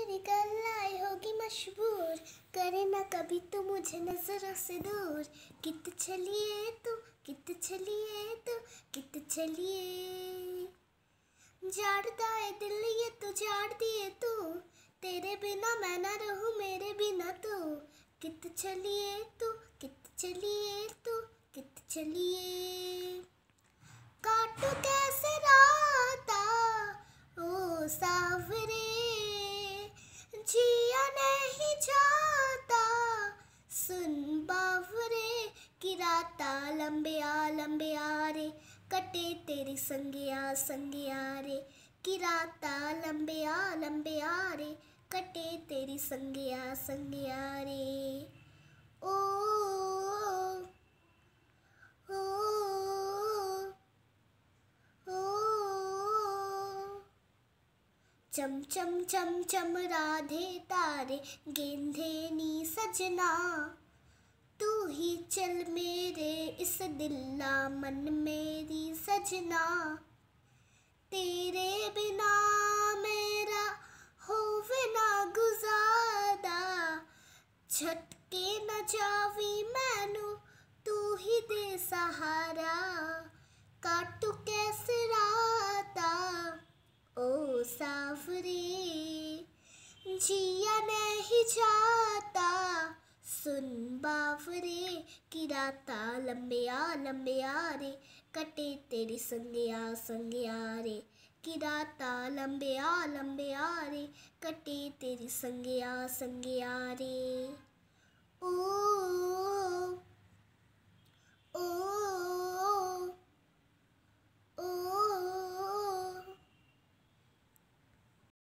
तेरी गल्लाएं होगी मशहूर, करे ना कभी तू मुझे नजरों से दूर। कित चलिए तू, कित चलिए तू, कित चलिए। जाड़दा है दिल ये तू जाड़ दिए तू, तेरे बिना मैं ना रहूं मेरे बिना तू। कित चलिए तू, कित चलिए तू, कित चलिए। काटू कैसे राता ओ सावरे, जिया नहीं जाता सुन बावरे। कि राता लंबे आ रे, कटे तेरी संगिया संगिया रे। कि राता लंबे आ रे, कटे तेरी संगिया संगिया रे। ओ ओ चम चम चम चम राधे तारे, गेंधे नी सजना। तू ही चल मेरे इस दिल्ला मन मेरी सजना। तेरे बिना मेरा होवे ना गुजारा, झटके न जावी मैनू तू ही दे सहारा। काटू कैसे राता ओ सावरे, जिया नहीं जाता सुन बावरे। कि राता लंबे आ रे, कटे तेरी संगिया संगिया रे। कि राता लंबे आ रे, कटे तेरी संगिया संगिया रे। ओ ओ